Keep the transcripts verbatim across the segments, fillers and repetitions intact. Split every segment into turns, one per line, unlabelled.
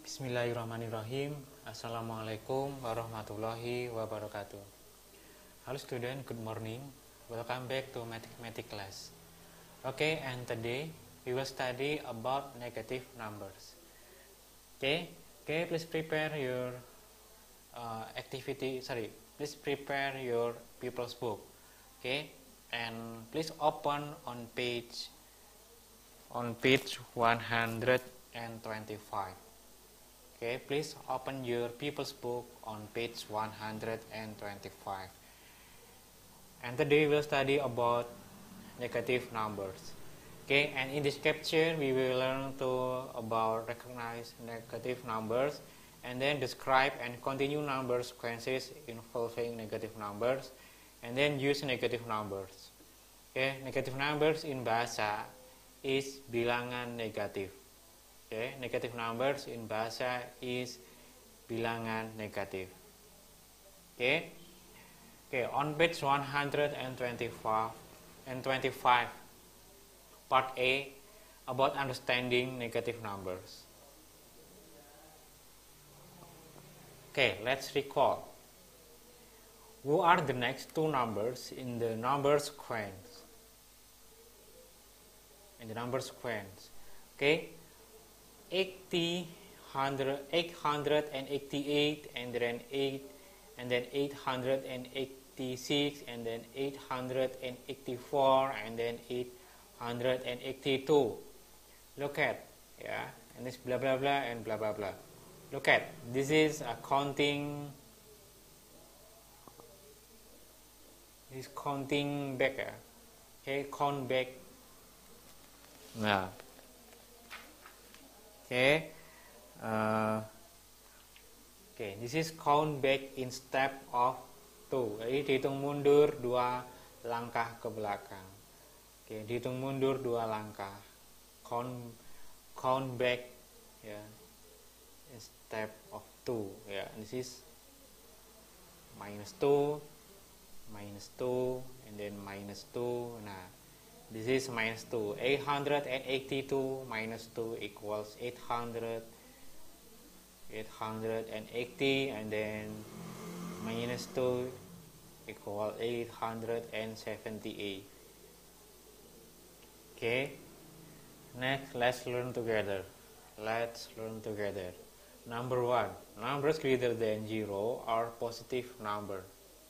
Bismillahirrahmanirrahim. Assalamualaikum warahmatullahi wabarakatuh. Hello student, good morning. Welcome back to mathematics class. Okay, and today we will study about negative numbers. Okay, okay, please prepare your uh, activity. Sorry, please prepare your pupils book. Okay, and please open on page on page one hundred twenty-five. Okay, please open your pupils book on page one hundred twenty-five. And today we will study about negative numbers. Okay, and in this capture we will learn to about recognize negative numbers and then describe and continue number sequences involving negative numbers and then use negative numbers. Okay, negative numbers in bahasa is bilangan negatif. Okay, negative numbers in bahasa is bilangan negatif. Okay, okay. On page one hundred twenty-five and twenty-five, part A, about understanding negative numbers. Okay, let's recall. Who are the next two numbers in the number sequence? In the number sequence, okay. eighty, one hundred, eight hundred eighty-eight, and then eight, and then eight hundred eighty-six, and then eight hundred eighty-four, and then eight hundred eighty-two. Look at, yeah, and this blah blah blah and blah blah blah. Look at, this is a counting. This counting back, yeah. Okay, count back. Nah. Okay, uh, okay, this is count back in step of two. Jadi dihitung mundur dua langkah ke belakang. Oke, okay, dihitung mundur dua langkah. Count count back, ya, yeah, in step of two. Ya, yeah, this is minus two, minus two, and then minus two. Nah. This is minus two. eight hundred eighty-two minus two equals eight hundred. eight hundred eighty, and then minus two equal eight hundred seventy-eight. Okay. Next, let's learn together. Let's learn together. Number one. Numbers greater than zero are positive numbers.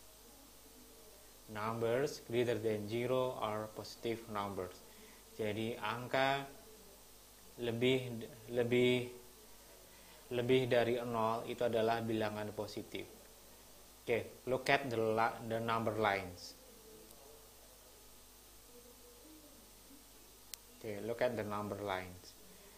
Numbers greater than zero are positive numbers. Jadi angka lebih lebih lebih dari nol itu adalah bilangan positif. Oke, okay, look at the the number lines. Oke, okay, look at the number lines.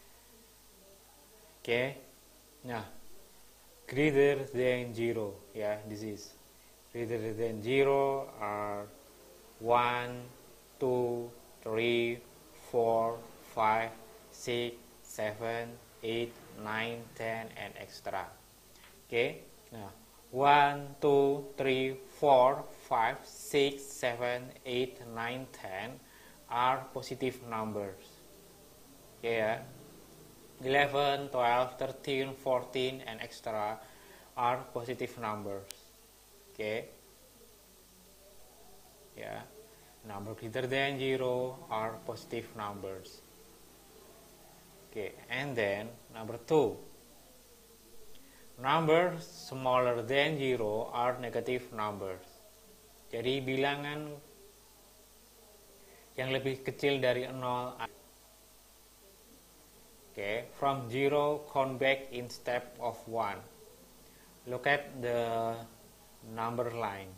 Oke, okay. Nah, greater than zero, ya, yeah, this is. Greater than zero are one, two, three, four, five, six, seven, eight, nine, ten, and extra. Okay, now one, two, three, four, five, six, seven, eight, nine, ten are positive numbers. Okay, ya. eleven, twelve, thirteen, fourteen, and extra are positive numbers. Okay, yeah, number greater than zero are positive numbers. Okay, and then number two, numbers smaller than zero are negative numbers. Jadi bilangan yang lebih kecil dari nol. Okay, from zero count back in step of one. Look at the number lines.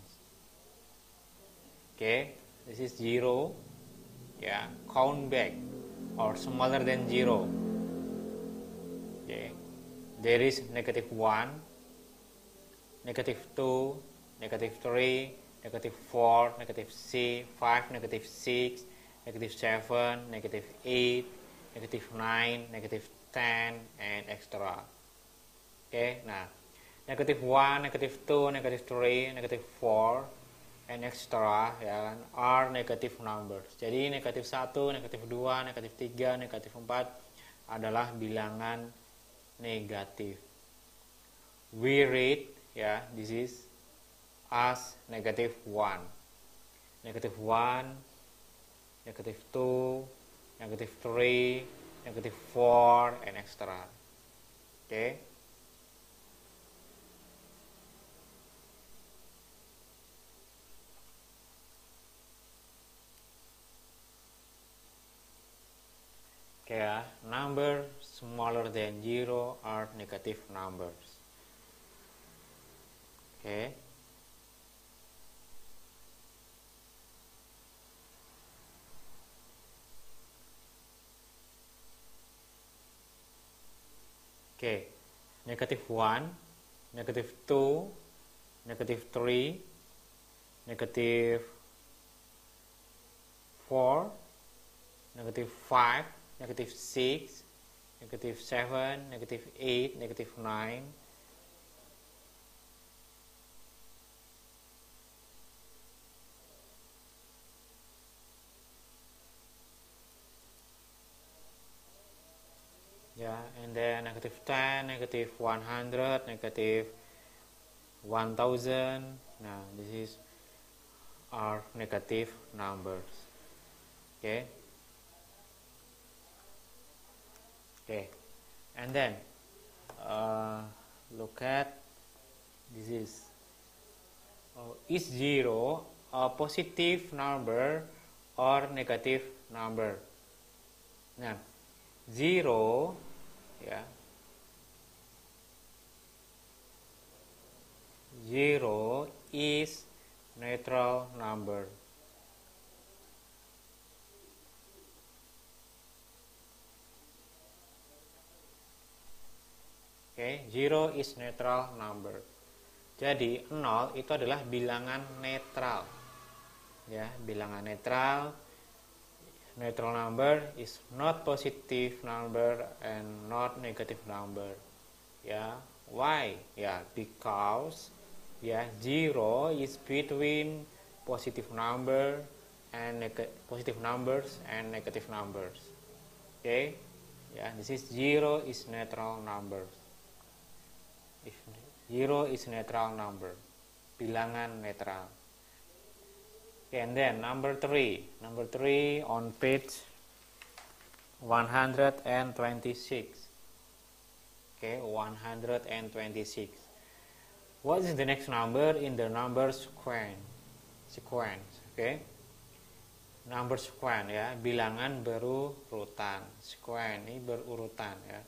Okay, this is zero, yeah, count back or smaller than zero. Okay, there is negative one, negative two, negative three, negative four, negative six, five, negative six, negative seven, negative eight, negative nine, negative ten, and extra. Okay, nah, negative one, negative two, negative three, negative four, and extra, ya kan, are negative numbers. Jadi negatif satu, negatif dua, negatif tiga, negatif empat adalah bilangan negatif. We read, ya, this is as negative one. Negative one, negative two, negative three, negative four, and et cetera. Okay. Okay, uh, number smaller than zero are negative numbers. Okay. Okay, negative one, negative two, negative three, negative four, negative five, negative six, negative seven, negative eight, negative nine, yeah, and then negative ten, negative one hundred, negative one thousand. Now this is are negative numbers. Okay. Okay, and then uh, look at this is uh, is zero a positive number or negative number? Nah, zero, ya, zero is neutral number. Okay, zero is neutral number. Jadi nol itu adalah bilangan netral. Ya, bilangan netral. Neutral number is not positive number and not negative number. Ya, why? Ya, because ya zero is between positive number and positive numbers and negative numbers. Okay? Ya, this is zero is neutral number. If zero is neutral number, bilangan netral. Okay, and then number three, number three on page one hundred twenty-six. Okay, one hundred twenty-six. What is the next number in the number sequence? Sequence, okay? Number sequence, ya, bilangan berurutan. Sequence ini berurutan, ya.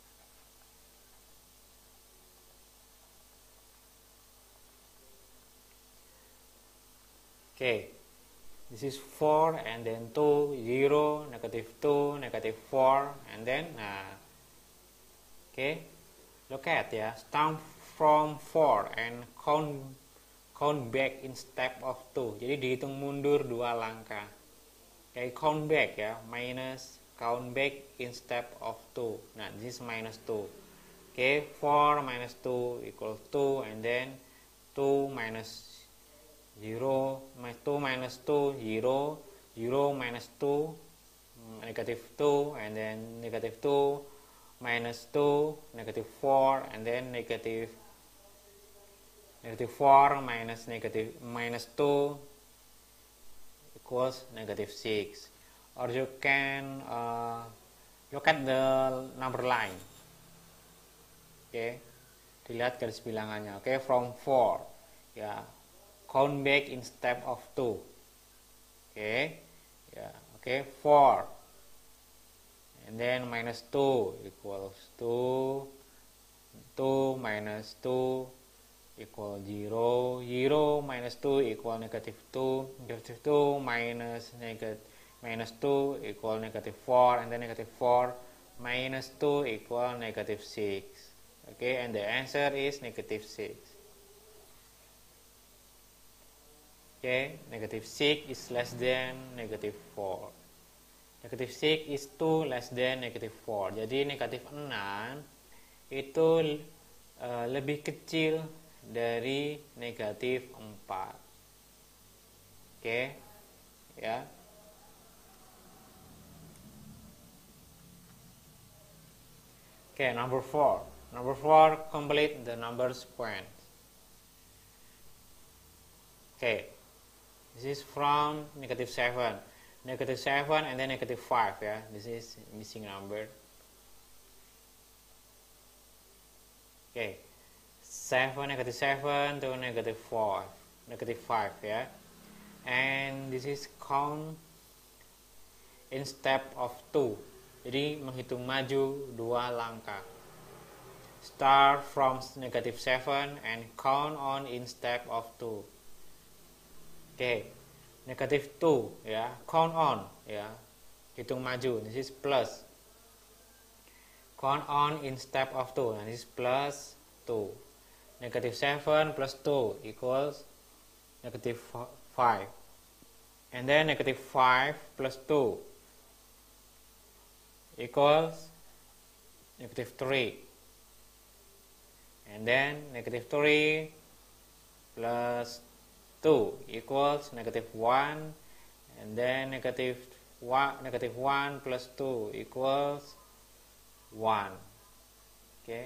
Okay, this is four and then two, zero, negative two, negative four, and then, nah, okay, look at, ya, start from four and count count back in step of two. Jadi dihitung mundur dua langkah. Okay, count back, ya, minus count back in step of two. Nah, this is minus two. Okay, four minus two equals two, and then two minus zero, minus two minus two, zero, zero minus two, negative two, and then negative two, minus two, negative four, and then negative negative four minus negative minus two equals negative six. Or you can uh, look at the number line. Okay, dilihat garis bilangannya. Okay, from four, ya. Count back in step of two. Okay, yeah, okay, four, and then minus two equals two, two minus two equal zero, zero minus two equal negative two, negative two minus negative minus two equal negative four, and then negative four minus two equal negative six. Okay, and the answer is negative six. Okay, negative six is less than negative four. Negative six is two less than negative four. Jadi negatif enam itu uh, lebih kecil dari negatif empat. Oke, ya. Okay, number four. Number four, complete the numbers point. Okay, this is from negative seven. Negative seven and then negative five, yeah. This is missing number. Okay, seven, negative seven to negative four, negative five, yeah. And this is count in step of two. Jadi menghitung maju dua langkah. Start from negative seven and count on in step of two. Okay, negative two, ya, count on, ya, hitung maju. This is plus. Count on in step of two. And this is plus two. Negative seven plus two equals negative five. And then negative five plus two equals negative three. And then negative three plus two equals negative one. And then negative one, negative one plus two equals one. Okay.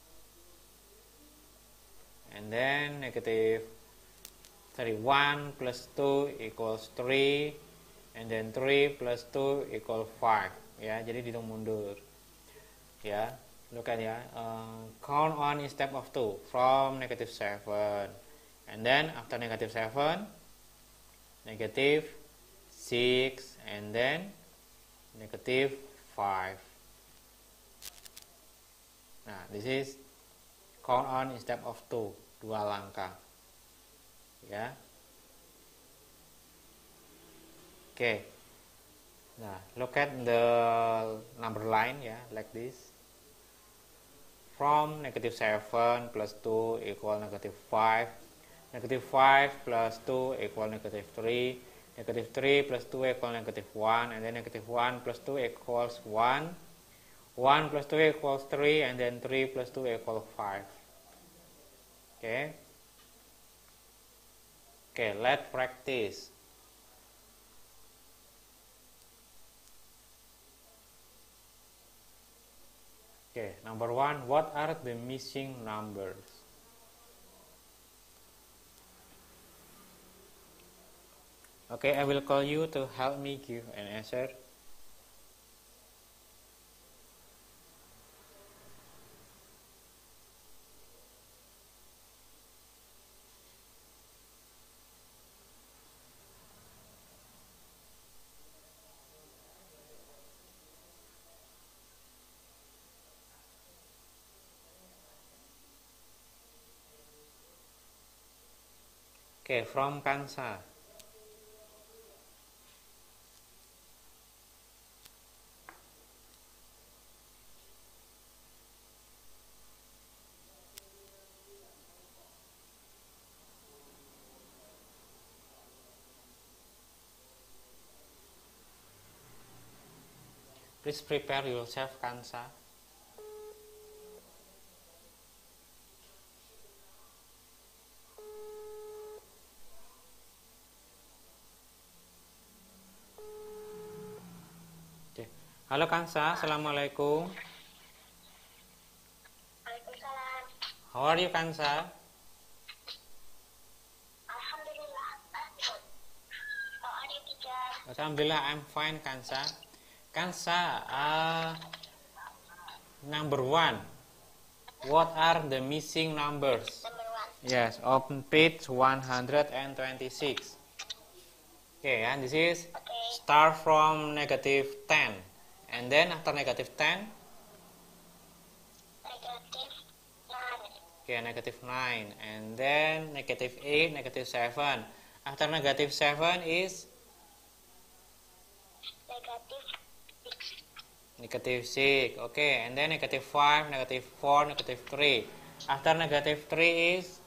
And then negative thirty-one plus two equals three. And then three plus two equals five. Ya, jadi dihitung mundur. Ya, look at ya. Uh, count on in step of two from negative seven. And then after negative seven, negative six, and then negative five. Nah, this is count on in step of two, dua langkah. Ya. Oke. Okay. Nah, look at the number line, ya, like this. From negative seven plus two equal negative five. Negative five plus two equal negative three. Negative three plus two equal negative one. And then negative one plus two equals one. one plus two equals three. And then three plus two equals five. Okay. Okay, let's practice. Okay, number one, what are the missing numbers? Okay, I will call you to help me give an answer. Okay, from Kansa. Please prepare yourself, Kansa. Halo Kansa, assalamualaikum.
Waalaikumsalam.
How are you, Kansa?
Alhamdulillah. How are you, teacher?
Alhamdulillah, I'm fine, Kansa. Kansa, uh, number one. What are the missing numbers?
Number one.
Yes, open page one hundred twenty-six. Okay, and this is
Okay.
start from negative ten. And then after negative ten,
Negative nine.
okay, negative nine. And then negative eight, negative seven. After negative seven is
Negative six.
negative six. Okay, and then negative five, negative four, negative three. After negative three is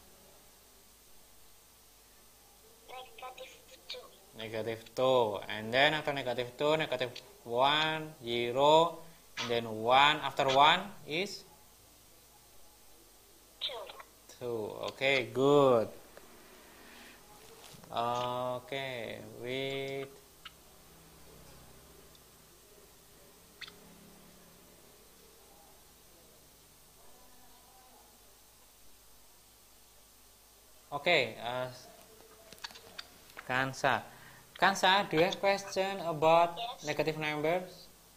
Negative two.
negative two. And then after negative two, negative one, zero. And then one. After one is
Two.
two. Okay, good. Okay, wait. Okay, uh, Kansa. Kansa, do you have question about
Yes.
negative numbers?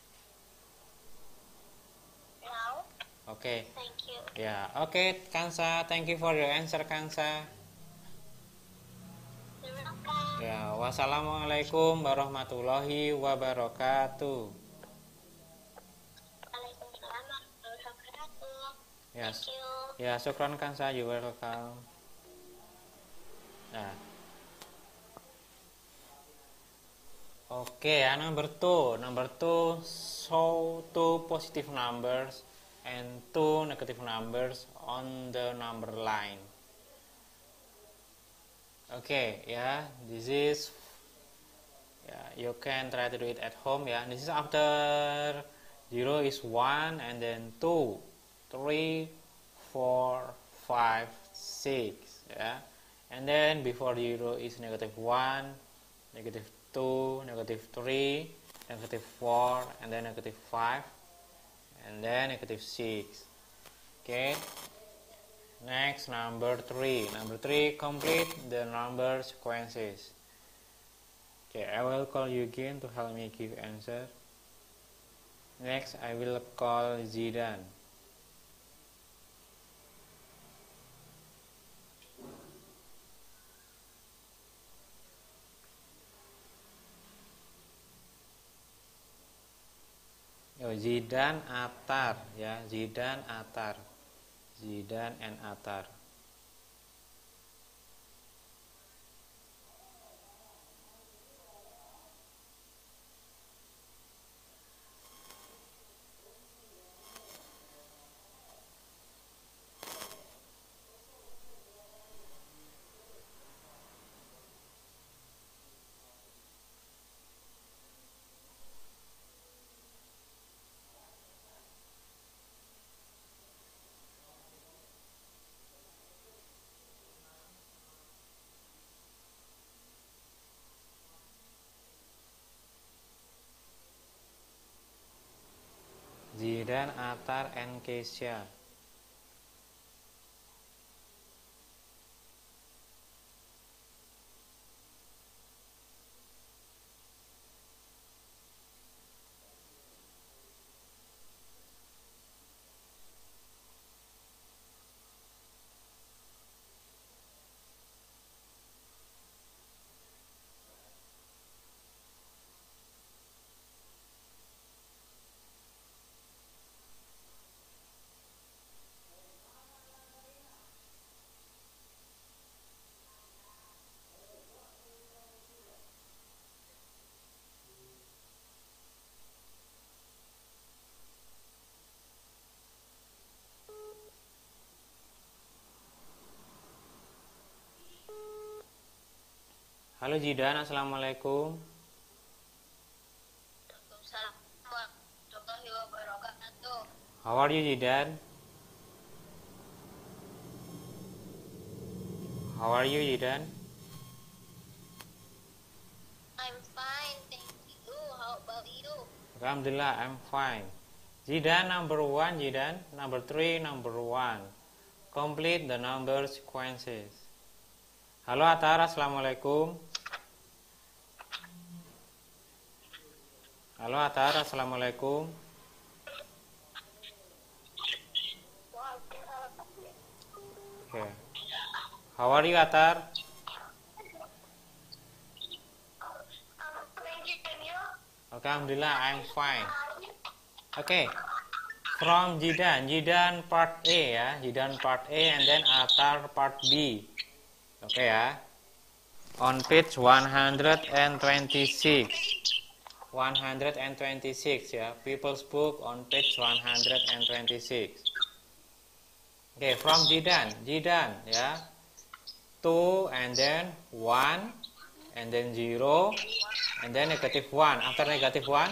No.
Okay.
Thank you.
Yeah. Okay, Kansa. Thank you for your answer, Kansa.
You're welcome.
Ya, wassalamualaikum warahmatullahi wabarakatuh.
Waalaikumsalam warahmatullahi wabarakatuh.
Yes.
Thank you.
Ya, syukran Kansa, you welcome. Nah. Okay, number two. Number two, show two positive numbers and two negative numbers on the number line. Okay, yeah, this is, yeah, you can try to do it at home, yeah. This is after zero is one, and then two, three, four, five, six, yeah. And then before zero is negative one, negative two, negative three, negative four, and then negative five, and then negative six. Okay. Next, number three. Number three, complete the number sequences. Okay, I will call you again to help me give answer. Next, I will call Zidan. Yo, Zidan Atar, ya, Zidan Atar. Zidan and Atar. Zidan, Atar, and Keisha. Halo Zidan, assalamualaikum.
Waalaikumsalam warahmatullahi wabarakatuh.
How are you, Zidan? How are you, Zidan?
I'm fine, thank you. How about you?
Alhamdulillah, I'm fine. Zidan, number one, Zidan. Number three, number one. Complete the number sequences. Halo Atar, assalamualaikum. Halo Atar, assalamualaikum. Okay. How are you, Atar? Okay, alhamdulillah, I'm fine. Okay. From Jidan, Jidan part A ya, Jidan part A, and then Atar part B. Oke okay, ya. On page one hundred twenty-six. one hundred twenty-six ya, People's Book on page one hundred twenty-six. Oke, okay, from Jidan, Jidan ya. two and then one and then zero and then negative one. After negative one,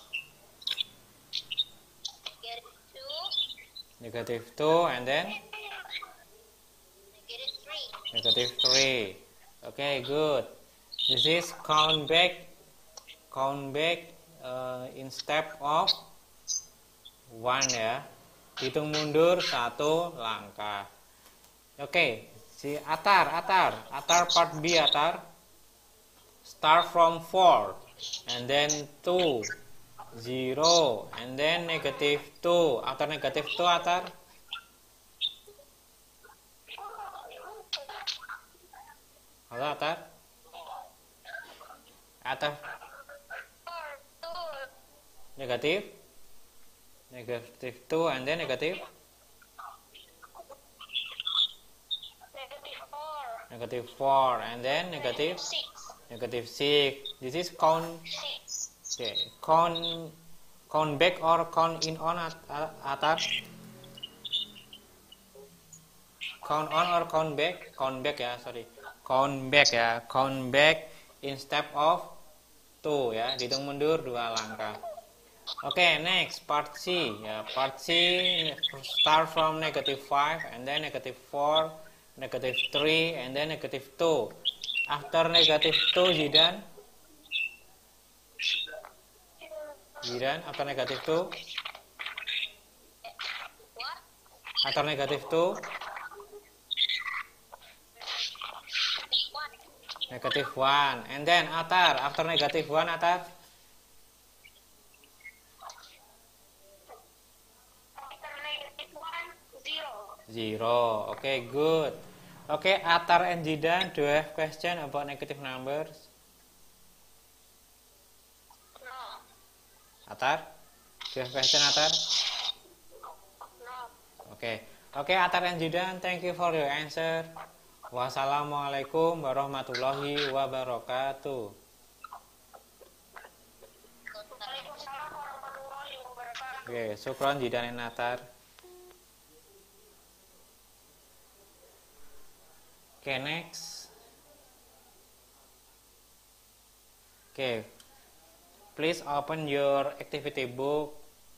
negative two and then negative three. Okay, good. This is count back count back uh, in step of one ya. Hitung mundur satu langkah. Oke, okay, Si Atar, Atar, Atar part B, Atar. Start from four, and then two, zero, and then negative two. After negative two, Atar. Halo, Atar. Atar. Negative. Negative two, and then negative.
Negative four.
Negative four, and then negative.
Six.
Negative six. This is count.
Six.
Okay. Count. Count back or count in on, Atar? Count on or count back? Count back ya, sorry. Count back ya. Count back in step of two ya. Dihitung mundur dua langkah. Oke, okay, next part C ya. Part C start from negative five and then negative four, negative three and then negative two. After negative two, Zidan. Zidan, after negative two.
What?
After negative two.
One.
Negative one. And then Atar, after negative one, Atar.
After negative one, zero.
Zero. Okay, good. Okay, Atar and Zidan, do you have question about negative numbers?
No.
Atar? Do you have question, Atar?
No.
Okay. Okay, Atar and Zidan, thank you for your answer. Wassalamualaikum warahmatullahi wabarakatuh.
Waalaikumsalam warahmatullahi wabarakatuh.
Okay, syukron Zidan and Atar. Okay, next. Okay, please open your activity book.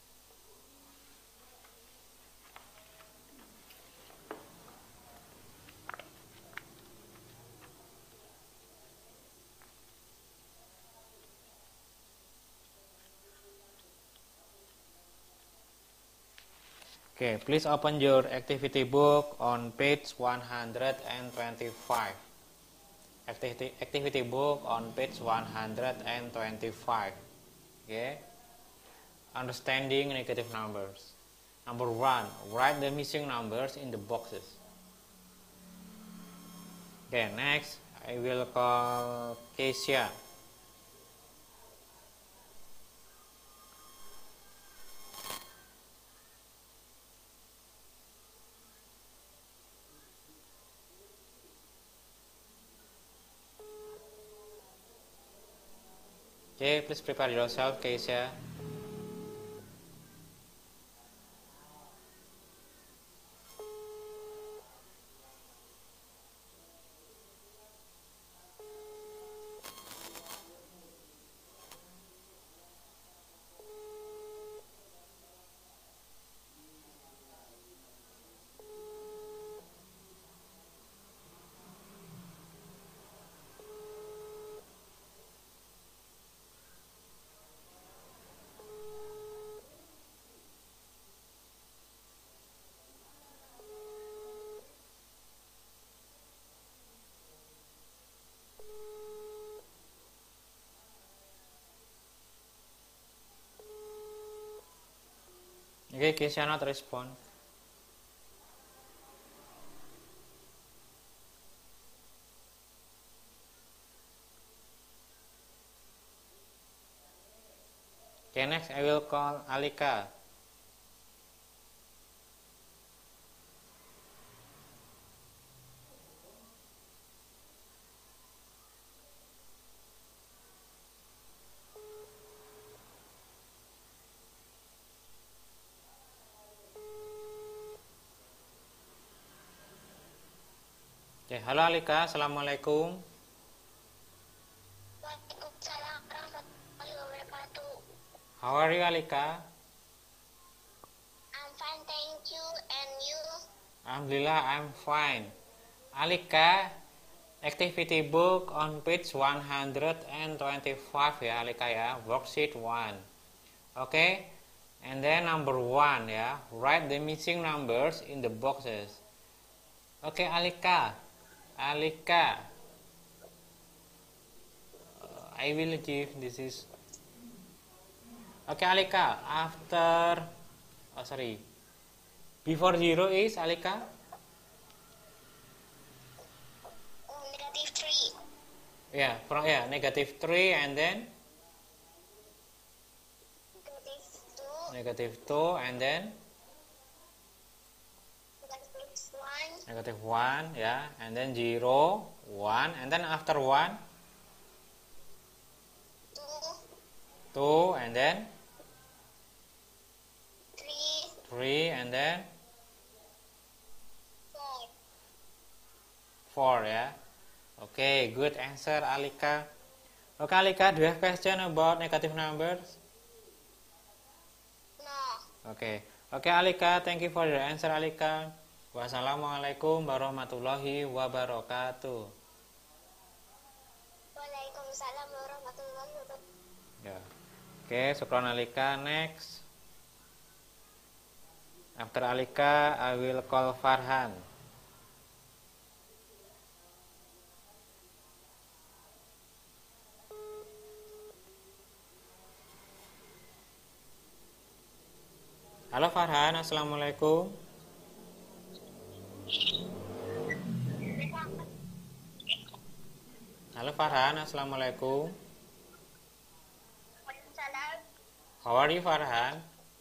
Okay, please open your activity book on page one hundred twenty-five. Activity, activity book on page one hundred twenty-five. Okay. Understanding negative numbers. Number one, write the missing numbers in the boxes. Okay, next I will call Keisha. Okay, please prepare yourself, Keisha. Okay, Keisha not respond. Okay, next I will call Alika. Okay, halo Alika, assalamualaikum.
Waalaikumsalam warahmatullahi wabarakatuh.
How are you, Alika?
I'm fine, thank you. And you?
Alhamdulillah, I'm fine. Alika, activity book on page one hundred twenty-five ya, Alika ya, worksheet one. Okay, and then number one ya, write the missing numbers in the boxes. Okay, Alika, Alika. Uh, I will give this is. Okay, Alika. After, oh sorry, before zero is Alika.
Oh, negative three.
Yeah, from yeah, negative three and then
Negative two.
negative two and then
Negative one.
negative one, yeah, and then zero, one, and then after one,
Two.
two, and then
Three.
three, and then
Four.
four, yeah. Okay, good answer, Alika. Okay, Alika, do you have question about negative numbers?
No.
Okay, okay, Alika, thank you for your answer, Alika. Wassalamualaikum warahmatullahi wabarakatuh.
Waalaikumsalam warahmatullahi wabarakatuh.
Ya. Oke, syukron Alika. Next. After Alika, I will call Farhan. Halo Farhan, assalamualaikum. Halo Farhan, assalamualaikum.
Waalaikumsalam.
How are you, Farhan?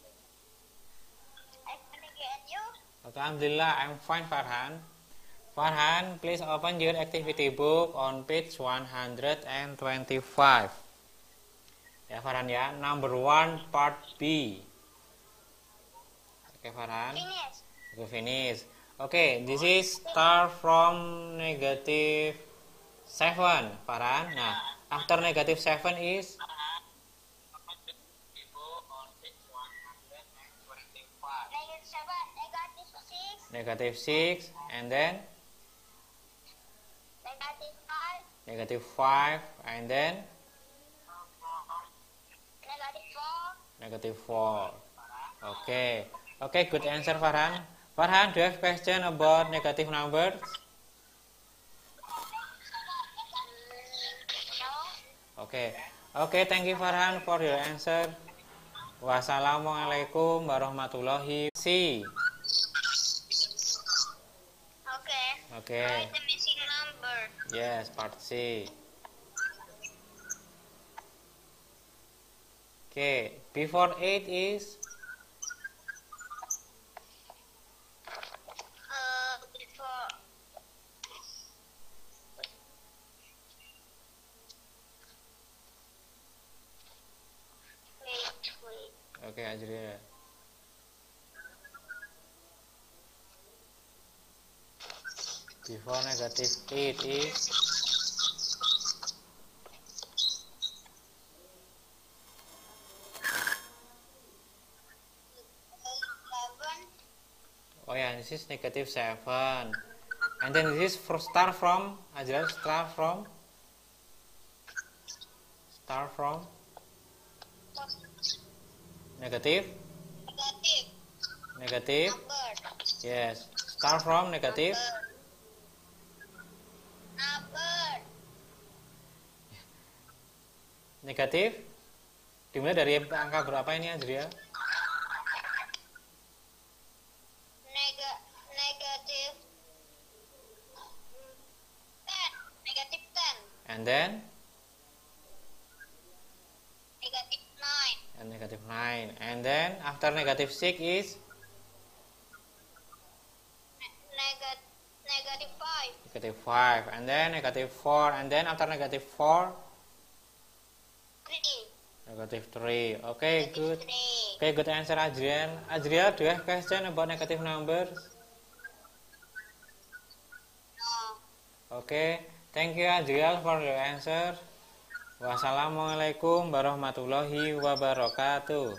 I'm gonna get you.
Okay, Alhamdulillah, I'm fine, Farhan. Farhan, please open your activity book on page one hundred twenty-five. Ya, Farhan ya. Number one, part B. Oke, Farhan.
Finish.
Oke, finish. Oke, this is start from negative seven, Farhan. Nah, after negative seven is
Negative seven. Negative six.
negative six, and then
Negative five.
negative five, and then
Negative four.
negative four. Okay. Okay, good answer, Farhan. Farhan, do you have question about negative numbers?
No.
Okay. Okay, thank you, Farhan, for your answer. Wassalamualaikum warahmatullahi wabarakatuh.
Okay.
Okay.
Write the missing number.
Yes, part C. Okay, before eight is
Uh, before. Wait, wait.
okay, Ajriya. Before negative eight is
Eleven.
oh yeah, this is negative seven. And then this is for start from Ajriya, start from start from negative
Negative.
negative
Number.
yes, start from negative
Number.
negatif dimulai dari angka berapa ini, Ajriya?
Nega negative ten. Negative ten.
And then
Negative nine.
and negative nine, and then after negative six is
Negative negative five.
negative five, and then negative four, and then after negative four
Three.
negative three. Okay, good.
Three.
Okay, good answer, Adrian. Adrian, do you have question about negative numbers?
No.
Okay, thank you, Adrian, for your answer. Wassalamualaikum warahmatullahi wabarakatuh.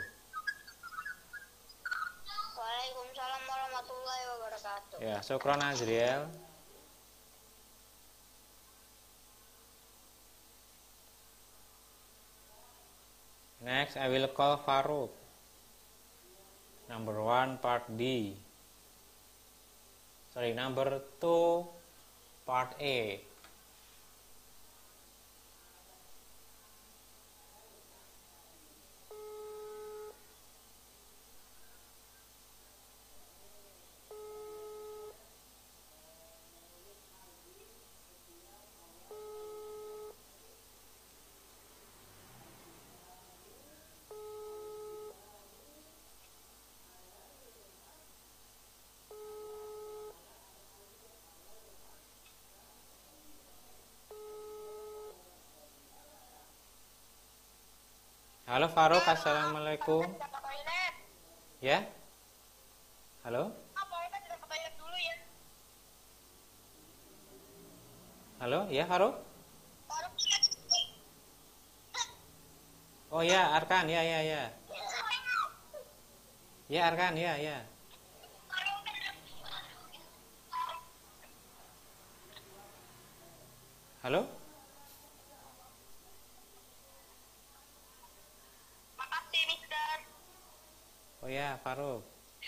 Waalaikumsalam warahmatullahi wabarakatuh.
Ya, syukron, Adrian. Next, I will call Farouk. Number one, part D. Sorry, number two, part A. Halo Faruk, assalamualaikum. Ya, halo, halo, ya Faruk. Oh ya, Arkan, ya, ya, ya, ya Arkan, ya, ya. Halo.
Makasih, Mister.
Oh ya, Faruk.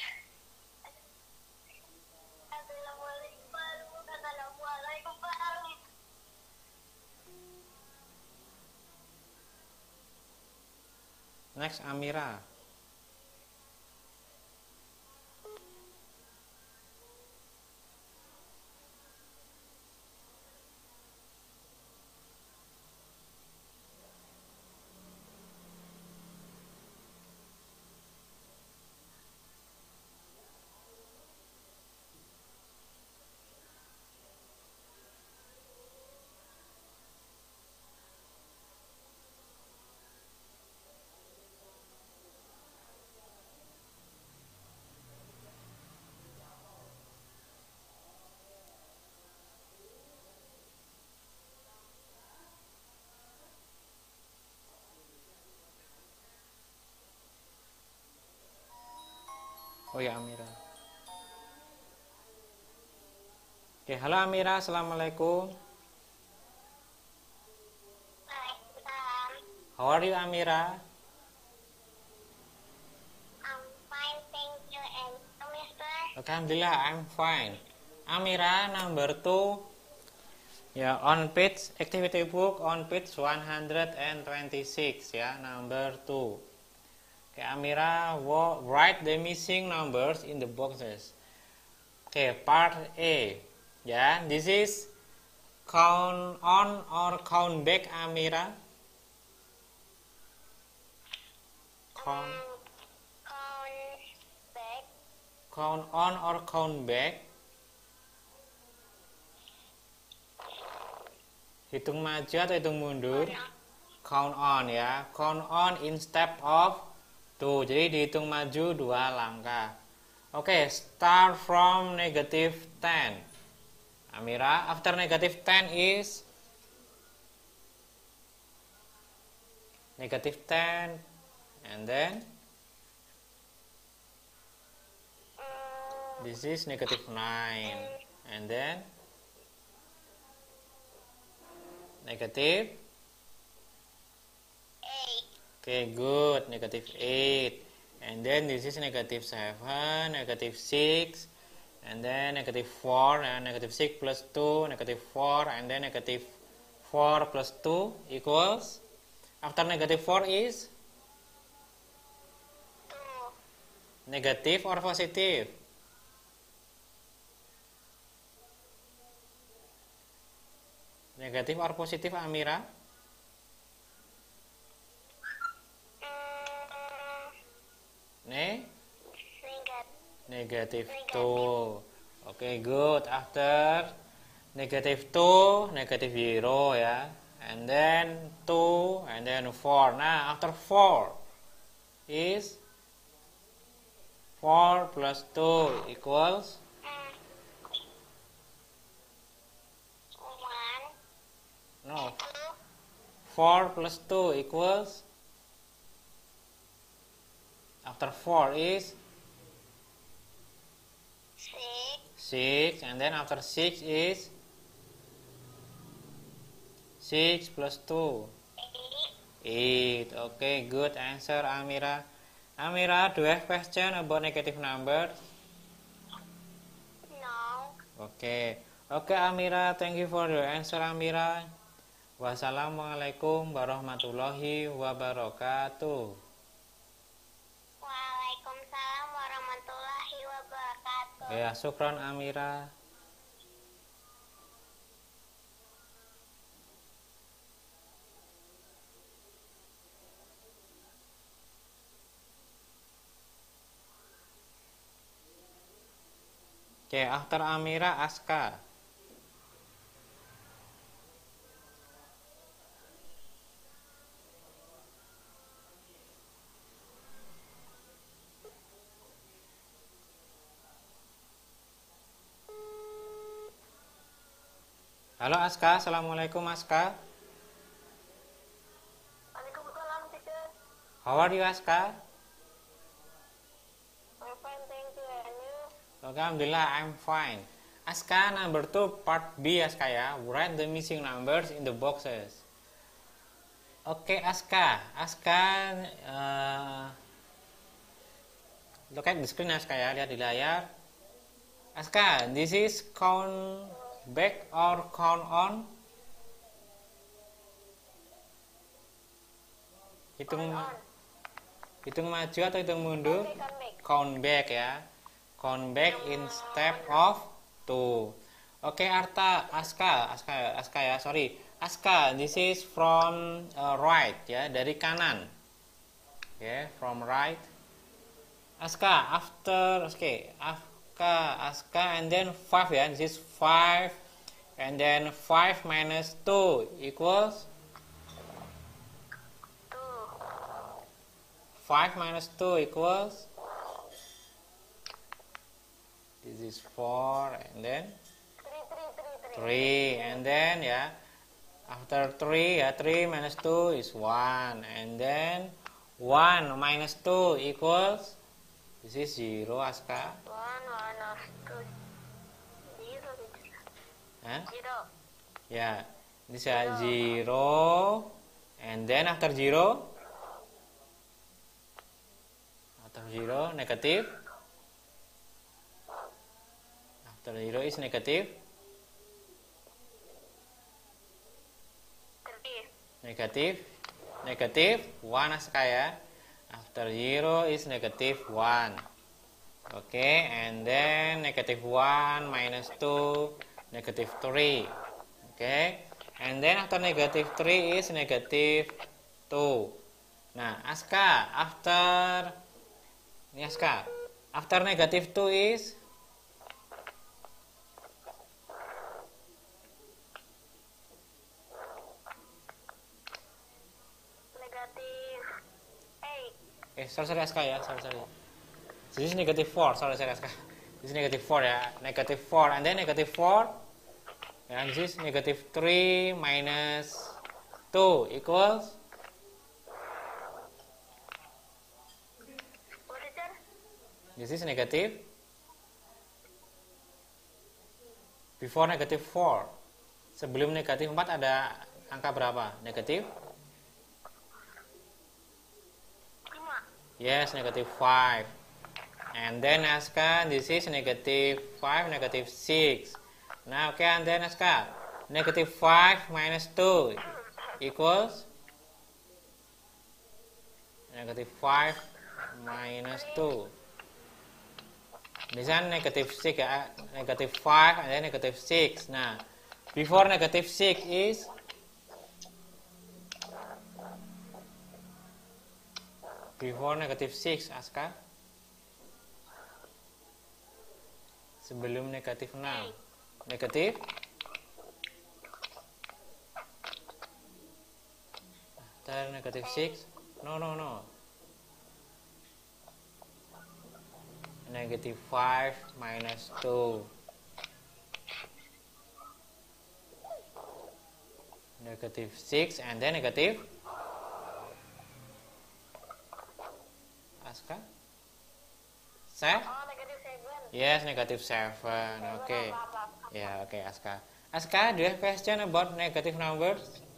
Assalamualaikum. Assalamualaikum, Pak.
Next, Amira. Oh ya, Amira. Oke, halo Amira, assalamualaikum.
Waalaikumsalam.
How are you, Amira?
I'm fine, thank you. And you, Mister?
Alhamdulillah, I'm fine. Amira, number two. Ya, on page activity book on page one hundred twenty-six ya, number two. Oke, Amira, write the missing numbers in the boxes. Oke, part A. Ya, this is count on or count back, Amira. Count,
Um, count back.
count on or count back. Hitung maju atau hitung mundur? Count on ya. Count on instead of two. Jadi dihitung maju dua langkah. Oke, okay, start from negative ten. Amira, after negative ten is negative ten, and then this is negative nine, and then negative
Eight.
Okay, good. Negative eight. And then this is negative seven, negative six, and then negative four, and negative six plus two, negative four, and then negative four plus two equals, after negative four is
Two.
negative or positive? Negative or positive, Amira? Ne? Negative two. Okay, good. After negative two, negative zero ya. And then two, and then four. Nah, after four is four plus two equals
One.
no.
Two.
four plus two equals, after four is
Six.
six, and then after six is six plus two,
Eight.
eight. Okay, good answer, Amira. Amira, do you have question about negative number?
No.
Okay. Okay, Amira, thank you for your answer, Amira. Wassalamualaikum warahmatullahi wabarakatuh.
Waalaikumsalam warahmatullahi wabarakatuh.
Ya, syukran Amira. Oke, after Amira, Aska. Halo Aska, assalamualaikum Aska.
Waalaikumsalam, teacher.
How are you Aska?
I'm fine, thank you. And you?
Okay, Alhamdulillah, I'm fine. Aska, number two, part B Aska ya. Write the missing numbers in the boxes. Oke okay, Aska, Aska, uh, look at the screen Aska ya, lihat di layar. Aska, this is count back or count on? Hitung hitung maju atau hitung mundur? Count back ya. Count back in step of two. Oke, okay, Arta, Aska, Aska, Aska ya, sorry. Aska, this is from uh, right ya, dari kanan. Ya, yeah, from right. Aska, after, oke, okay, after Aska, and then five ya, this is five, and then five minus two equals
Two.
five minus two equals, this is four, and then
Three, three, three, three.
three, and then ya, after three ya, three minus two is one, and then one minus two equals, this is zero Aska.
One, one, of two. Zero, teacher.
Huh?
Zero.
Ya, this is zero, and then after zero, after zero negative, after zero is negative,
Three.
negative, negative one Aska ya. After zero is negative one. Okay, and then negative one minus two, negative three. Okay, and then after negative three is negative two. Nah, Aska, after ini Aska, after negative two is
Negative eight.
eh sorry sorry Aska ya, sorry sorry. This is negative four, sorry sorry Aska. This is negative four ya, negative four, and then negative four, and this is negative three minus two equals,
What, teacher?
this is negative, before negative four, sebelum negatif empat ada angka berapa? Negatif?
Lima.
Yes, negative five. And then Aska, this is negative five, negative six. Now, okay, and then Aska, negative five minus two equals negative five minus two. This is negative six ya, negative five and then negative six. Nah, before negative six is before negative six Aska. Sebelum negatif enam. Negatif after negative six. No no no. Negative five minus two. Negative six and then negative Aska. Seven?
Oh, negative seven.
Yes, negative seven. Okay. Yeah, okay, Aska. Aska, do you have question about negative numbers?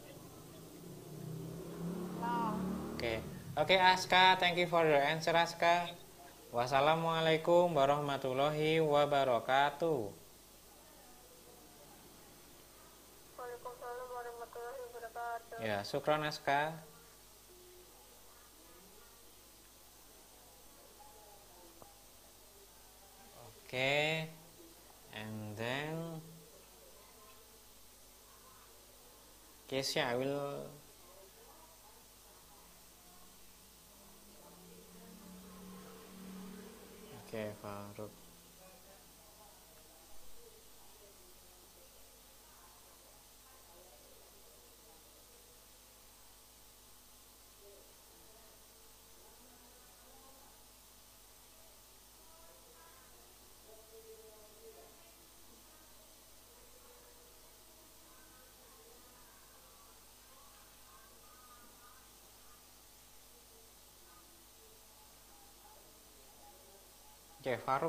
No.
Okay. Okay, Aska, thank you for your answer, Aska. Wassalamualaikum warahmatullahi wabarakatuh. Ya, syukran Aska. Okay, and then Kesia, I will okay, Faruk. Oke, Faruk.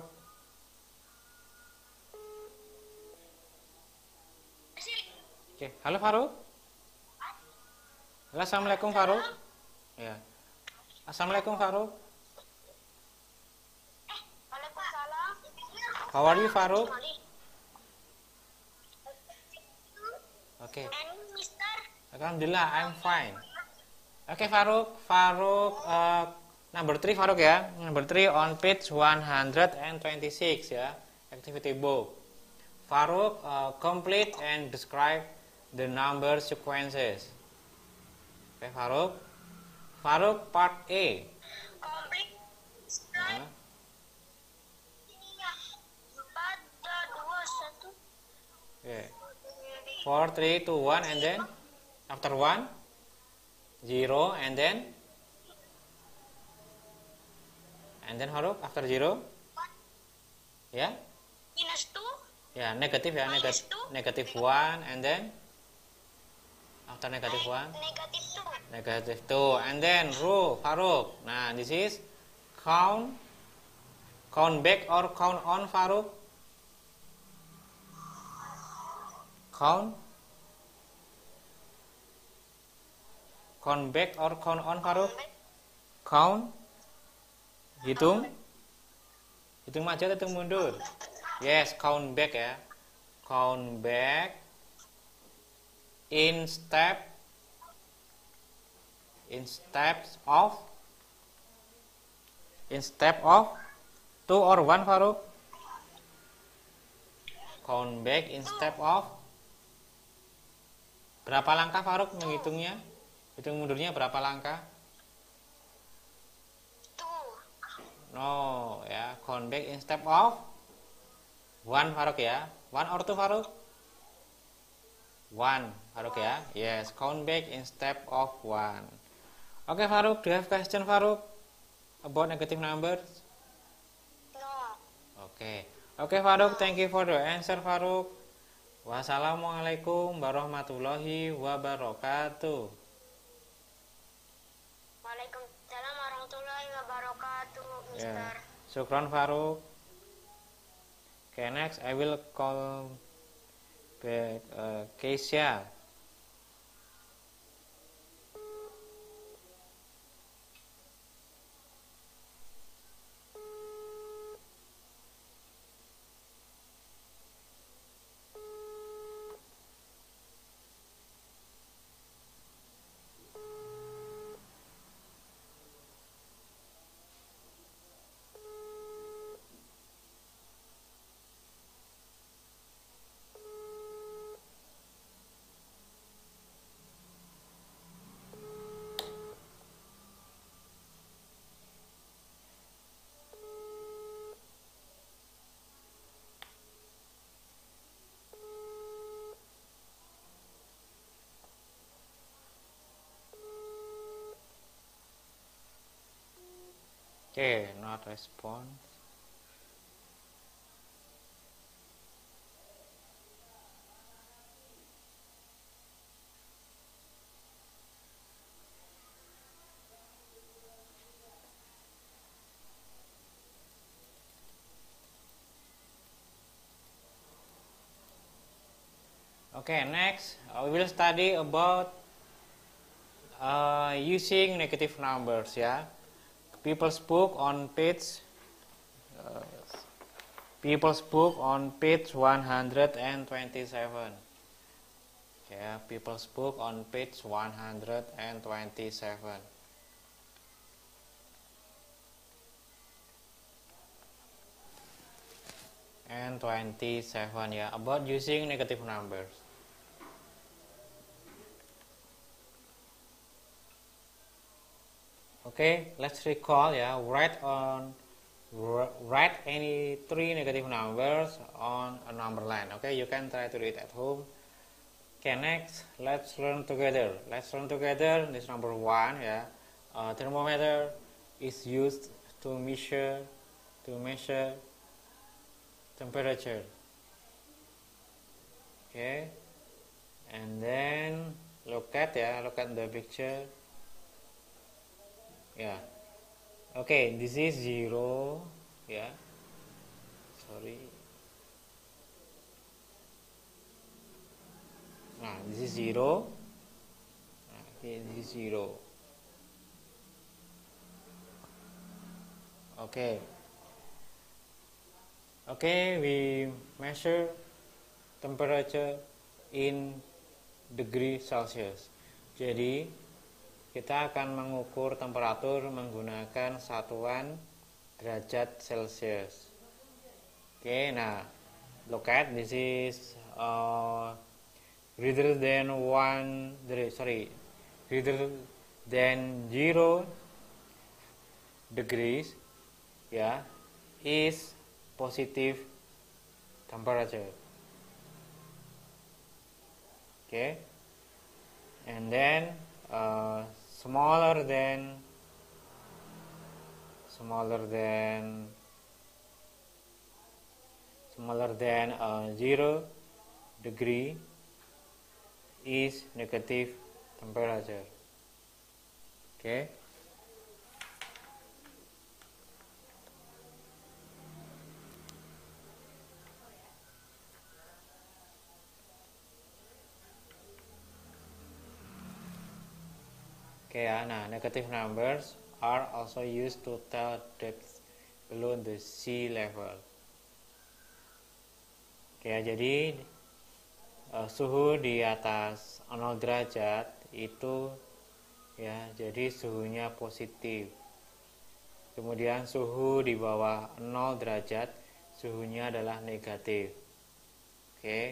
Oke, halo Faruk. Halo, assalamualaikum Faruk. Ya, assalamualaikum Faruk.
Waalaikumsalam.
How are you Faruk? Oke.
And Mister?
Alhamdulillah, I'm fine. Oke Faruk, Faruk uh, number three Faruk ya. Number three on page one hundred twenty-six ya. Activity book. Faruk uh, complete and describe the number sequences. Oke Faruk. Faruk part A.
Complete. Describe.
Nah,
Empat, dua, satu.
oke. four, three, two, one and then after one zero and then and then Faruk after zero ya.
Minus two.
Ya, negatif ya, negatif negatif one and then after negative one
Negatif two.
negative two and then row Faruk. Nah, this is count count back or count on Faruk? Count count back or count on Faruk? Count hitung hitung maju atau hitung mundur? Yes, count back ya. Count back in step in steps of in step of two or one Faruk? Count back in step of berapa langkah Faruk menghitungnya? Hitung mundurnya berapa langkah?
Two.
No ya, count back in step of one Faruk ya. One or two Faruk? One Faruk ya. Yes, count back in step of one. Oke okay, Faruk, do you have question Faruk about negative numbers?
No.
Oke, okay. Oke okay, Faruk, thank you for the answer Faruk. Wassalamualaikum warahmatullahi wabarakatuh.
Waalaikumsalam warahmatullahi wabarakatuh, Mister.
Yeah. Syukron Faruk. Okay, next I will call back uh, Kesia. Okay, not respond. Okay, next uh, we will study about uh, using negative numbers ya. People's book on page uh, People's book on page one hundred twenty-seven. Ya, People's Book on page one hundred twenty-seven. And twenty-seven, ya, about using negative numbers. Okay, let's recall, ya. Write on write any three negative numbers on a number line. Okay, you can try to read at home. Okay, next, let's learn together. Let's learn together. This number one, ya. Uh, thermometer is used to measure to measure temperature. Okay, and then look at ya, look at the picture. Yeah. Okay, this is zero. Yeah. Sorry. Nah, this is zero. Nah, okay, this is zero. Okay. Okay, we measure temperature in degree Celsius. Jadi kita akan mengukur temperatur menggunakan satuan derajat Celsius. Oke, okay, nah, look at this is uh, greater than one, sorry, greater than zero degrees, ya, yeah, is positive temperature. Okay, and then uh, smaller than smaller than smaller than uh, zero degree is negative temperature. Okay. Okay, nah, negative numbers are also used to tell depth below the sea level. Oke, okay, jadi uh, suhu di atas nol derajat itu, ya, jadi suhunya positif. Kemudian suhu di bawah nol derajat suhunya adalah negatif. Oke. Okay.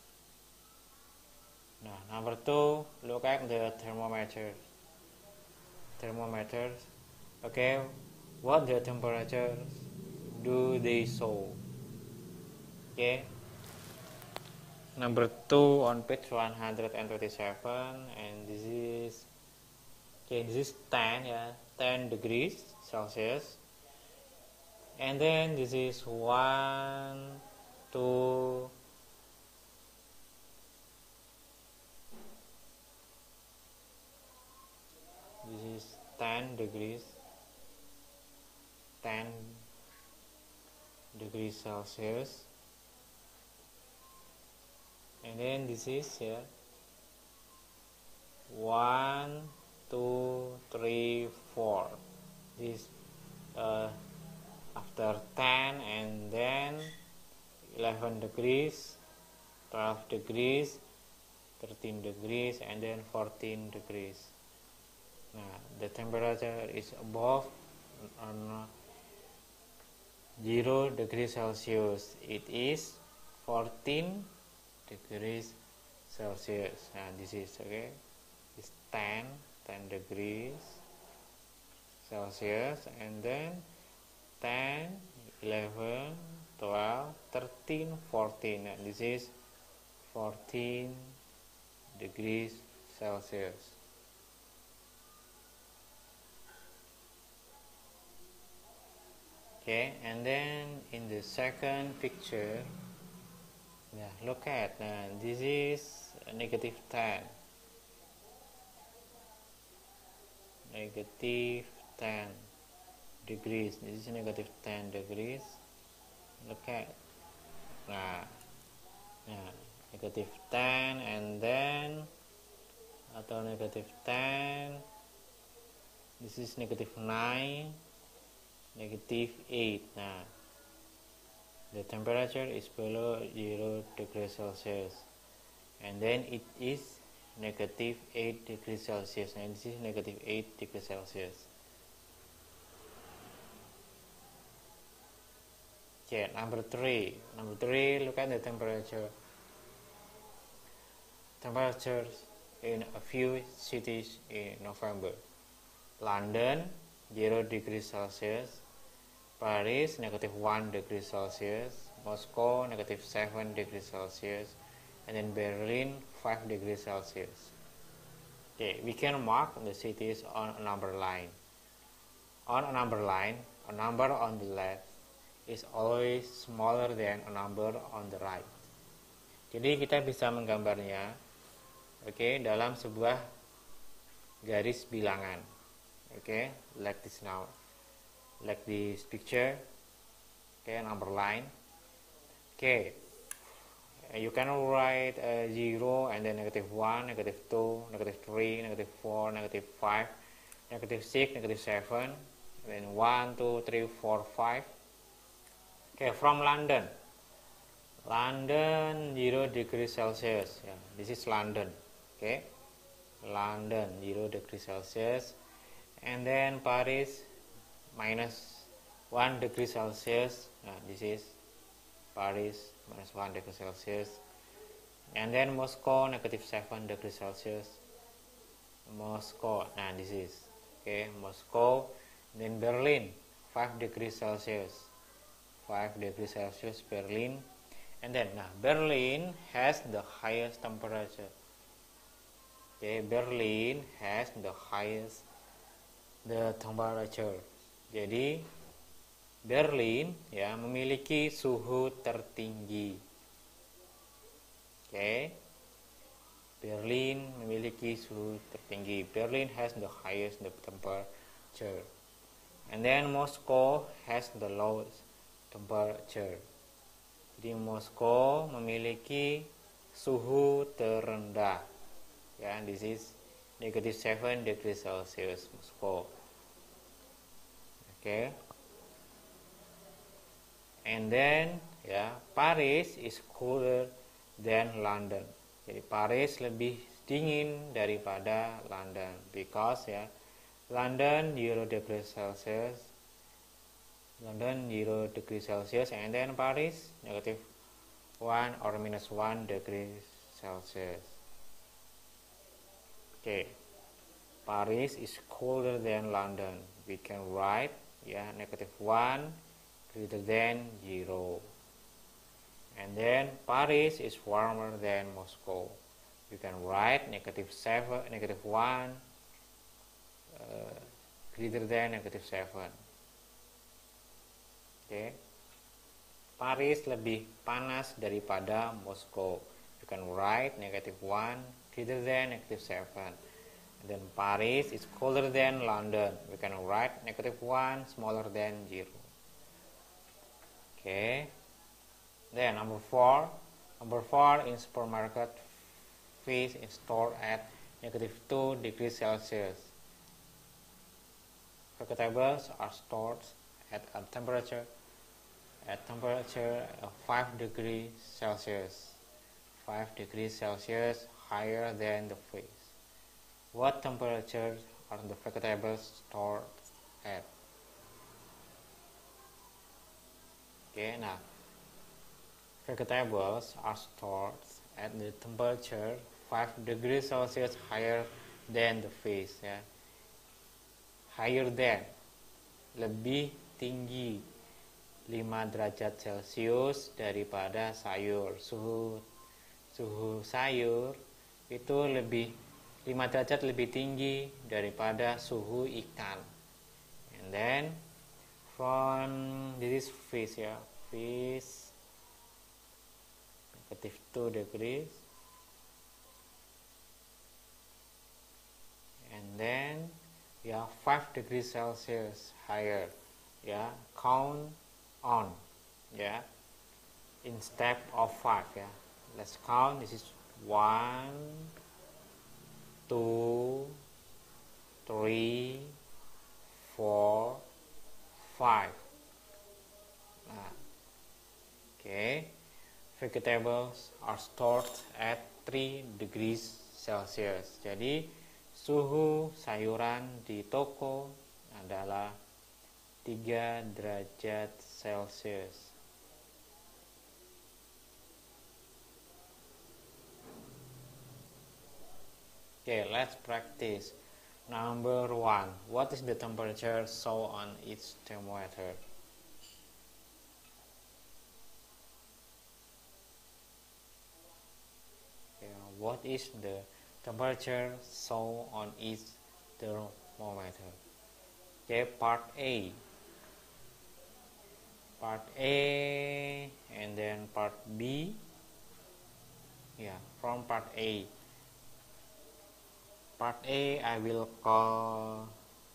Nah, number two, look at the thermometer. Thermometers. Okay, what the temperatures do they show? Okay, number two on page one hundred twenty-seven, and this is okay, this is ten, yeah, ten degrees Celsius, and then this is one, two, this is ten degrees, ten degrees Celsius, and then this is, yeah, one, two, three, four. This uh, after ten, and then eleven degrees, twelve degrees, thirteen degrees, and then fourteen degrees. Nah, the temperature is above on zero degrees Celsius. It is fourteen degrees Celsius. Nah, this is okay. It's ten, ten degrees Celsius, and then ten, eleven, twelve, thirteen, fourteen. Nah, this is fourteen degrees Celsius. Okay, and then in the second picture, yeah, look at uh, this is negative ten, negative ten degrees. This is negative ten degrees. Look at, nah, nah, negative ten, and then atau negative ten. This is negative nine. Negative eight. Nah, the temperature is below zero degrees Celsius, and then it is negative eight degrees Celsius, and this is negative eight degrees Celsius. Okay, number three. Number three, look at the temperature. Temperatures in a few cities in November. London, zero degrees Celsius. Paris, negative one degrees Celsius. Moscow, negative seven degrees Celsius. And then Berlin, five degrees Celsius. Okay, we can mark the cities on a number line. On a number line, a number on the left is always smaller than a number on the right. Jadi kita bisa menggambarnya, oke, okay, dalam sebuah garis bilangan, oke, okay, like this now, like this picture, oke, okay, number line, oke, okay. You can write uh, zero and then negative one, negative two, negative three, negative four, negative five, negative six, negative seven, and then one, two, three, four, five. Okay, from London. London, zero degrees Celsius. Yeah, this is London. Okay, London, zero degrees Celsius. And then Paris, minus one degree Celsius. Nah, this is Paris, minus one degree Celsius. And then Moscow, negative seven degrees Celsius. Moscow, nah, this is, okay, Moscow. Then Berlin, five degrees Celsius. five degrees Celsius, Berlin. And then, nah, Berlin has the highest temperature. Okay, Berlin has the highest the temperature. Jadi Berlin ya memiliki suhu tertinggi. Oke, okay. Berlin memiliki suhu tertinggi. Berlin has the highest the temperature. And then Moscow has the lowest temperature. Jadi Moskow memiliki suhu terendah. Ya, this is negative seven degrees Celsius, Moskow. Oke. Okay. And then ya, Paris is cooler than London. Jadi Paris lebih dingin daripada London because ya London zero degrees Celsius. London zero degrees Celsius, and then Paris negative one or minus one degrees Celsius. Okay, Paris is colder than London. We can write yeah negative one greater than zero, and then Paris is warmer than Moscow. You can write negative seven, negative one uh, greater than negative seven. Okay. Paris lebih panas daripada Moskow. You can write negative one greater than negative seven. And then Paris is colder than London. We can write negative one smaller than zero. Okay. Then number four. Number four, in supermarket, fish is stored at negative two degrees Celsius. Vegetables are stored at a temperature at temperature of five degrees Celsius. five degrees Celsius higher than the fish. What temperature are the vegetables stored at? Okay, now vegetables are stored at the temperature five degrees Celsius higher than the fish. Ya. Higher than, lebih tinggi lima derajat Celcius daripada sayur. Suhu suhu sayur itu lebih lima derajat lebih tinggi daripada suhu ikan. And then from this is fish ya, fish negative two degrees. And then ya five degrees Celsius higher. Ya, count on ya in step of five ya. Let's count. This is one, two, three, four, five. Nah, okay. Vegetables are stored at three degrees Celsius. Jadi suhu sayuran di toko adalah tiga derajat Celsius. Okay, let's practice. Number one, what is the temperature shown on each thermometer? Okay, what is the temperature shown on each thermometer? Okay, part A. Part A and then part B. Yeah, from part A. Part A I will call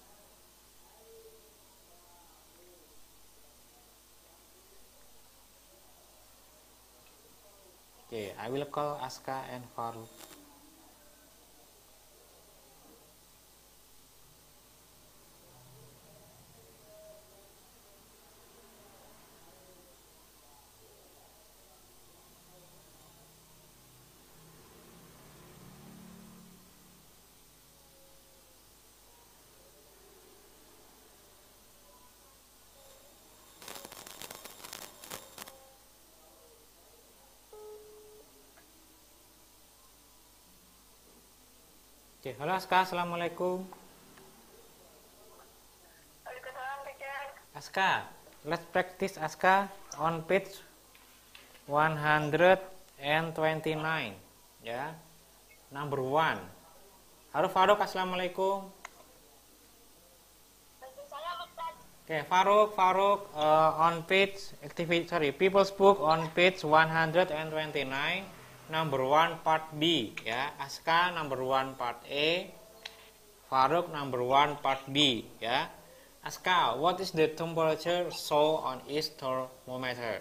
Okay, I will call Aska and Faruk. Oke, halo Aska, assalamualaikum.
Waalaikumsalam, teacher.
Aska, let's practice Aska on page one hundred twenty-nine. Ya, number one. Halo Faruk, assalamualaikum.
Waalaikumsalam, Ustaz.
Oke, Faruk, Faruk uh, on page activity sorry People's Book on page one hundred twenty-nine. Number one part B, ya. Aska number one part A, Faruk number one part B, ya. Aska, what is the temperature shown on each thermometer?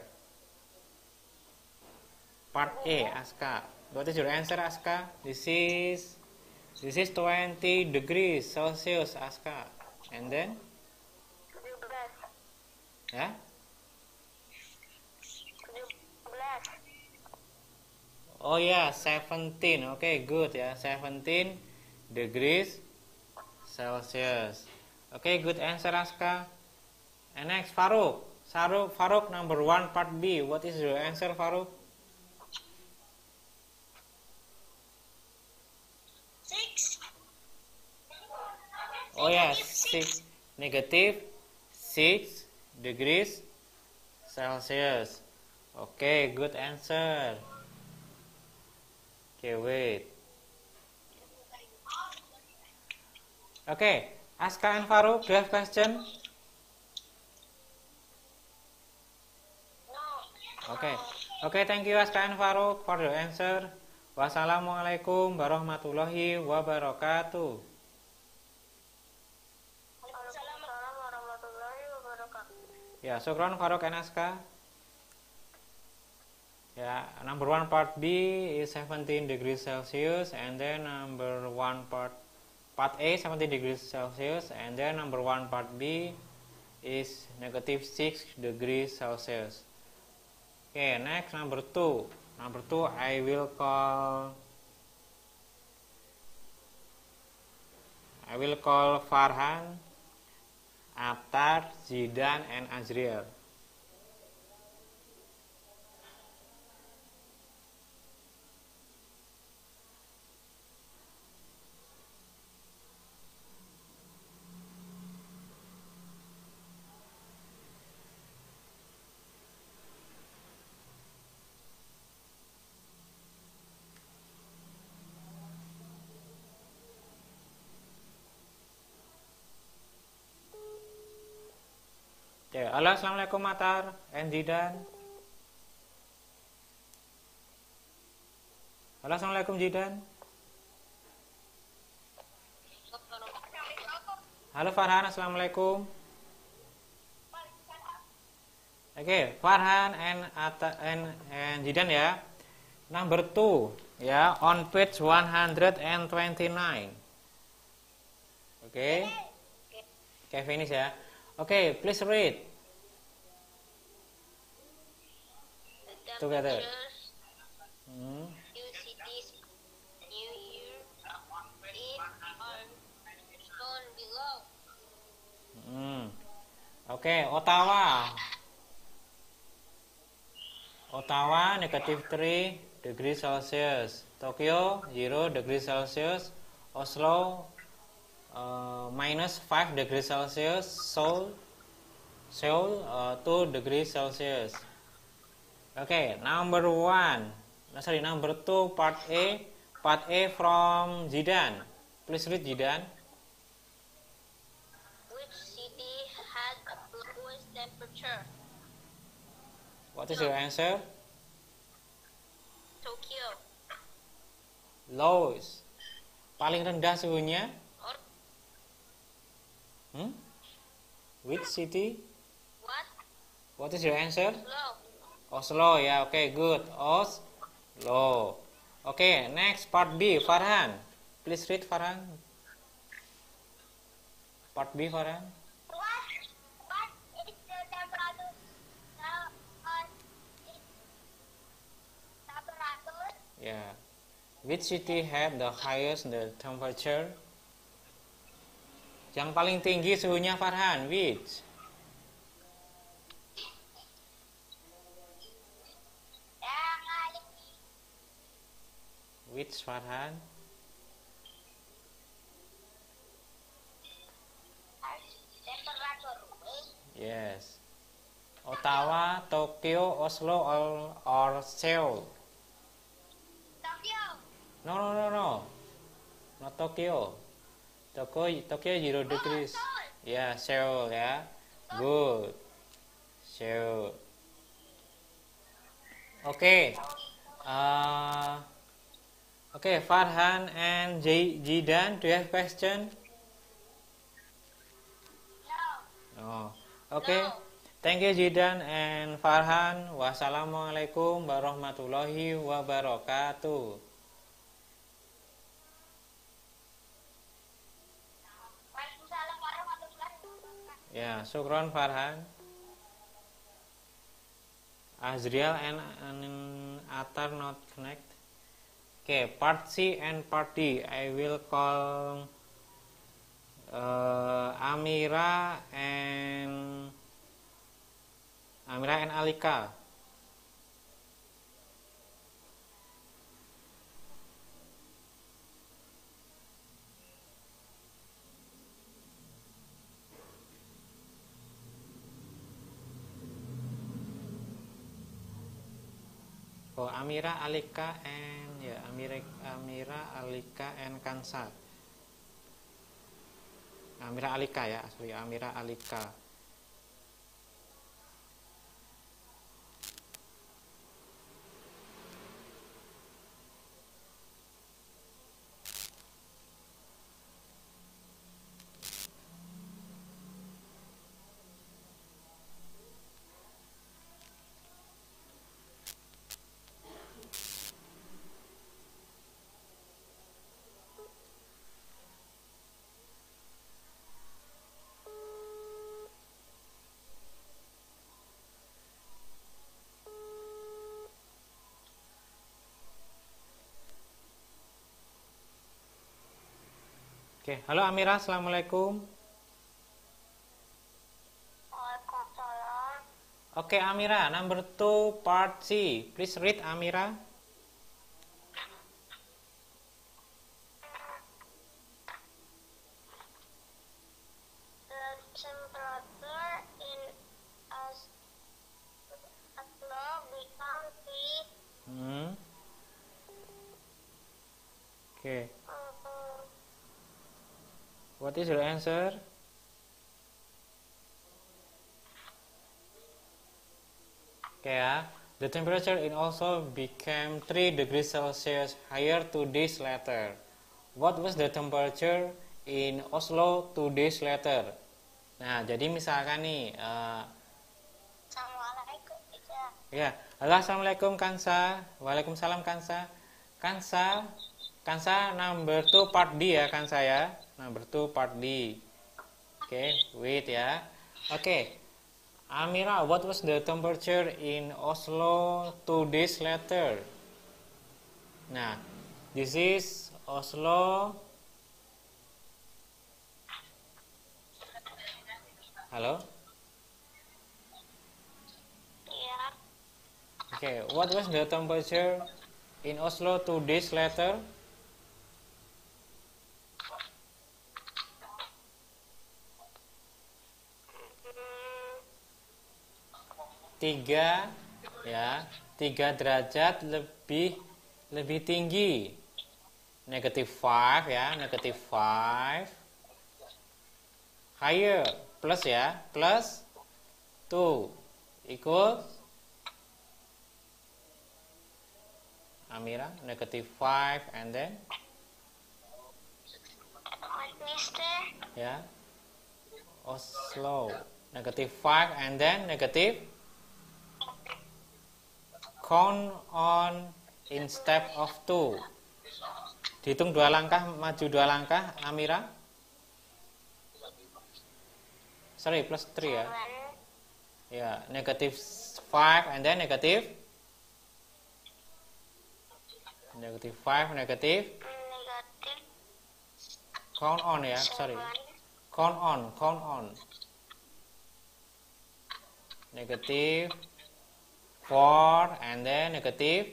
Part A, Aska. What is your answer, Aska? This is this is twenty degrees Celsius, Aska. And then,
tujuh belas.
ya.
tujuh belas.
Oh ya, yeah, seventeen. Oke, okay, good ya. seventeen degrees Celsius. Oke, okay, good answer Aska. And next Faruk. Faruk, Faruk number one part B. What is your answer, Faruk?
Six.
Oh ya, yeah, six. Negative six degrees Celsius. Oke, okay, good answer. Okay, wait. Okay, Aska and Faruk, do you have question?
No.
Okay, okay, thank you Aska and Faruk for your answer. Wassalamualaikum warahmatullahi wabarakatuh.
Waalaikumsalam warahmatullahi wabarakatuh.
Ya, syukron Faruk and Aska. Ya, number one part B is seventeen degrees Celsius, and then number one part part A seventeen degrees Celsius, and then number one part B is negative six degrees Celsius. Okay, next number two. Number two I will call I will call Farhan, Atar, Zidan, and Azriel. Ya, halo, assalamualaikum Atar and Zidan. Halo, assalamualaikum Zidan. Halo Farhan, assalamualaikum. Oke, okay, Farhan and Atar and, and Zidan ya. Number two ya, on page one hundred twenty-nine. Oke. Okay. Oke, okay, finish ya. Oke, okay, please read.
The
Together.
temperatures
Hmm.
U C D
Oke, Ottawa. Ottawa negative three degrees Celsius. Tokyo zero degrees Celsius. Oslo uh, minus five degrees Celsius. Seoul Seoul uh, two degrees Celsius. Okay, number one. No, sorry, number two, part A. Part A from Jidan. Please read Jidan.
Which city had the lowest temperature?
What is your answer?
Tokyo.
Lowest. Paling rendah suhunya?
Or
Hmm? Which city?
what?
What is your answer?
Low.
Oslo, ya, oke, okay, good. Oslo. Oke, okay, next part B, Farhan. Please read Farhan. Part B, Farhan.
What? What is the temperature now on its temperature?
Yeah. Which city had the highest the temperature? Yang paling tinggi suhunya Farhan, which? Which Farhan?
Temperature.
Yes. Ottawa, Tokyo, Oslo, or, or Seoul?
Tokyo.
No, no, no, no. Not Tokyo. Tokyo, Tokyo zero degrees.
Seoul.
Yeah, Seoul, ya. Good. Seoul. Okay. Uh, okay, Farhan and J Jidan, do you have question?
No.
No. Okay.
No.
Thank you Jidan and Farhan. Wassalamualaikum warahmatullahi wabarakatuh.
Waalaikumsalam warahmatullahi wabarakatuh.
Ya, syukron Farhan. Azriel and, and Atar not connect. Okay, part C and part D. I will call uh, Amira and Amira and Alika. Oh, Amira, Alika, and ya Amira, Amira, Alika, and Kansa. Amira, Alika ya, sorry, Amira, Alika. Oke, halo Amira, assalamualaikum.
Waalaikumsalam.
Oke, Amira, number two, part C. Please read, Amira.
The temperature in Os- Oslo become three.
Hmm. Oke,
uh,
what is your answer? Oke ya, the temperature in Oslo became three degrees Celsius higher two days later. What was the temperature in Oslo two days later? Nah, jadi misalkan nih, uh,
Assalamualaikum. teacher.
ya, halo, assalamualaikum Kansa, waalaikumsalam Kansa, Kansa, Kansa number two part D ya Kansa ya, number two part D. Oke, okay, wait ya. Oke, okay. Amira, what was the temperature in Oslo two days later? Nah, this is Oslo. Halo? Okay, what was the temperature in Oslo two days later? Tiga, ya, tiga derajat lebih lebih tinggi. Negative five ya, negative five. Higher, plus ya, plus two equals Amira, negative five and then
What, mister?
ya, Oslo, negative five and then negative. Count on in step of two. Dihitung dua langkah, maju dua langkah, Amira. Sorry, plus three ya. Ya, negative five and then negative. Negative five, negative.
Negative
Count on ya, sorry. Count on, count on. Negative four and then negative.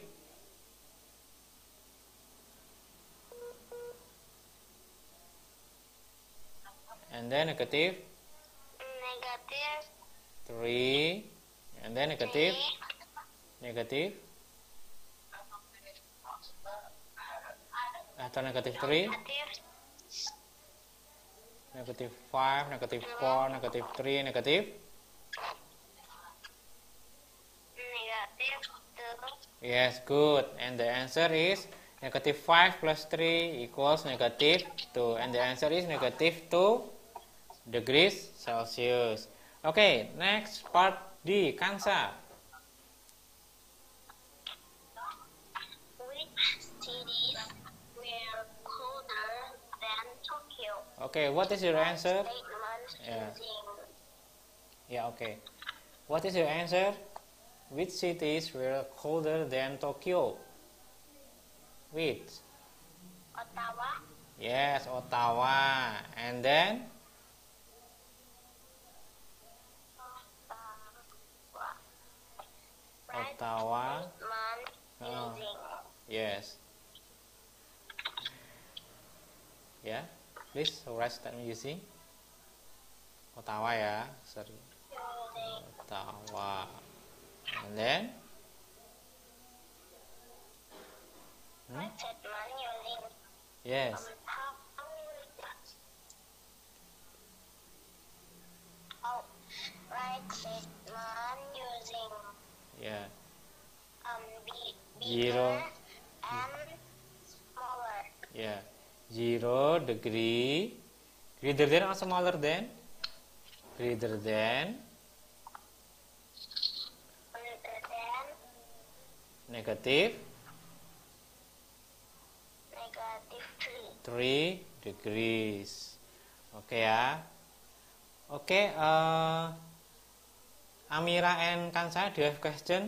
And then negative
Negative
three and then negative
three.
negative atau negative three,
Negative
negative five, negative four, negative three, negative.
Negative two.
Yes, good. And the answer is negative five plus three equals negative two. And the answer is negative two degrees Celsius. Okay, next part D, Kansa.
Which cities were colder than Tokyo?
Okay, what is your answer?
Statement
Yeah.
using
Yeah, okay. What is your answer? Which cities were colder than Tokyo? Which?
Ottawa,
Yes, Ottawa. And then? Ottawa.
statement
Oh.
using
Yes. Yeah, please write statement using Ottawa ya, sorry.
using
Ottawa. And then? Hmm?
statement using
Yes.
Oh, right statement using
Yeah.
um be,
Zero.
bigger and smaller.
Yeah. Zero degree. Greater than or smaller than? Greater than.
Greater than
Negative.
negative three.
three degrees. Oke ya. Oke, uh, Amira and Kansa, do you have question?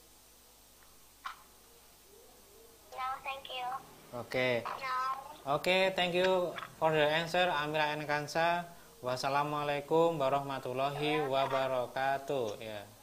No, thank you.
Oke.
No.
Oke, thank you for the answer Amira and Kansa. Wassalamualaikum warahmatullahi wabarakatuh. Ya.